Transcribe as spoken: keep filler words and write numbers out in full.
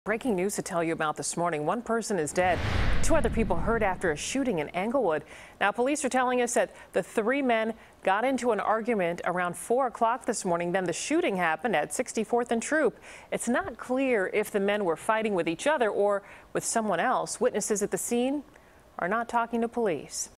Breaking news to tell you about this morning. One person is dead. Two other people hurt after a shooting in Englewood. Now, police are telling us that the three men got into an argument around four o'clock this morning. Then the shooting happened at sixty-fourth and Throop. It's not clear if the men were fighting with each other or with someone else. Witnesses at the scene are not talking to police.